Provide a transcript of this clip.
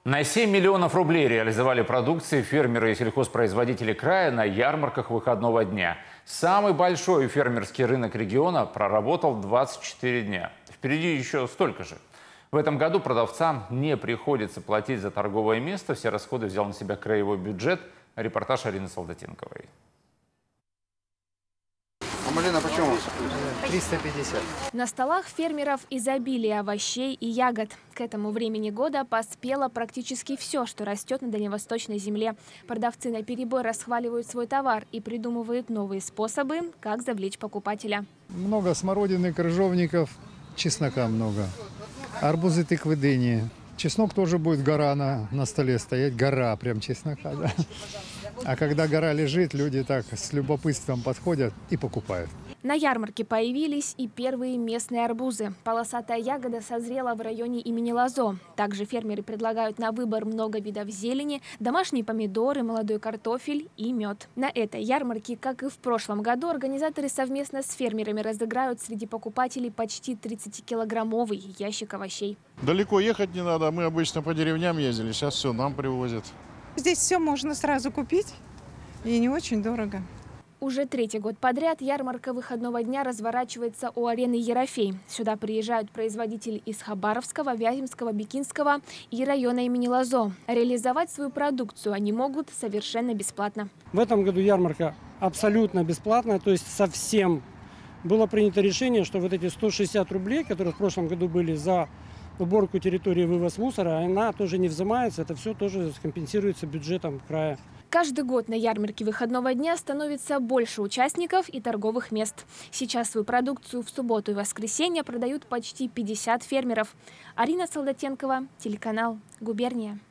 На 7 миллионов рублей реализовали продукции фермеры и сельхозпроизводители края на ярмарках выходного дня. Самый большой фермерский рынок региона проработал 24 дня. Впереди еще столько же. В этом году продавцам не приходится платить за торговое место. Все расходы взял на себя краевой бюджет. Репортаж Арины Солдатенковой. А малина почем? 350. На столах фермеров изобилие овощей и ягод. К этому времени года поспело практически все, что растет на дальневосточной земле. Продавцы наперебой расхваливают свой товар и придумывают новые способы, как завлечь покупателя. Много смородины, крыжовников, чеснока много. Арбузы, тыквы, дыни. Чеснок тоже будет гора на столе стоять. Гора прям чеснока, да. А когда гора лежит, люди так с любопытством подходят и покупают. На ярмарке появились и первые местные арбузы. Полосатая ягода созрела в районе имени Лозо. Также фермеры предлагают на выбор много видов зелени, домашние помидоры, молодой картофель и мед. На этой ярмарке, как и в прошлом году, организаторы совместно с фермерами разыграют среди покупателей почти 30-килограммовый ящик овощей. Далеко ехать не надо, мы обычно по деревням ездили, сейчас все нам привозят. Здесь все можно сразу купить и не очень дорого. Уже третий год подряд ярмарка выходного дня разворачивается у арены «Ерофей». Сюда приезжают производители из Хабаровского, Вяземского, Бикинского и района имени Лозо. Реализовать свою продукцию они могут совершенно бесплатно. В этом году ярмарка абсолютно бесплатная, то есть совсем. Было принято решение, что вот эти 160 рублей, которые в прошлом году были за уборку территории, вывоз мусора, она тоже не взимается, это все тоже компенсируется бюджетом края. Каждый год на ярмарке выходного дня становится больше участников и торговых мест. Сейчас свою продукцию в субботу и воскресенье продают почти 50 фермеров. Арина Солдатенкова, телеканал «Губерния».